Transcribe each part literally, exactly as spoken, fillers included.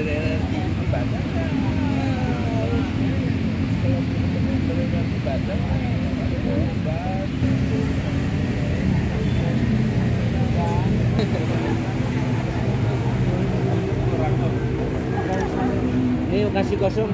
Ini kasih kosong.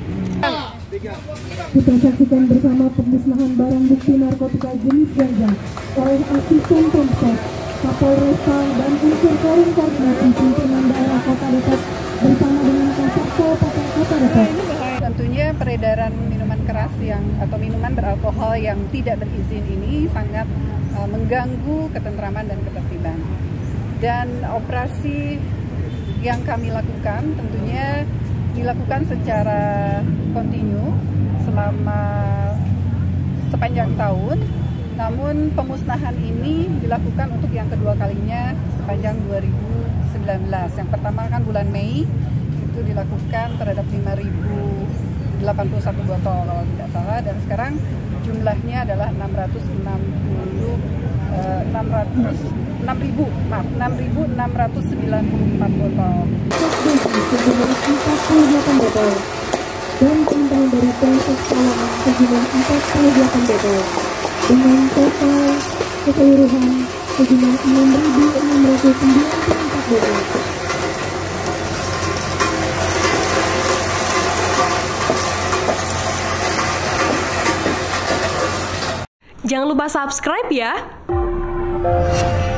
Kita saksikan bersama pemusnahan barang bukti narkotika jenis ganja oleh asisten Polsek, Kapolresta dan unsur forum koordinasi pimpinan daerah Kota Depok bersama dengan Kasatpol Kota Depok. Tentunya peredaran minuman keras yang atau minuman beralkohol yang tidak berizin ini sangat uh, mengganggu ketentraman dan ketertiban. Dan operasi yang kami lakukan tentunya dilakukan secara kontinu selama sepanjang tahun. Namun pemusnahan ini dilakukan untuk yang kedua kalinya sepanjang dua ribu sembilan belas. Yang pertama kan bulan Mei itu dilakukan terhadap lima ribu delapan puluh satu botol kalau tidak salah, dan sekarang jumlahnya adalah enam ratus enam puluh enam ribu maaf enam ribu enam ratus sembilan puluh empat botol. empat puluh delapan botol dan tambahan dari proses pengolahan sejumlah empat puluh delapan botol dengan total keseluruhan sejumlah enam ribu enam ratus sembilan puluh empat botol. Jangan lupa subscribe ya.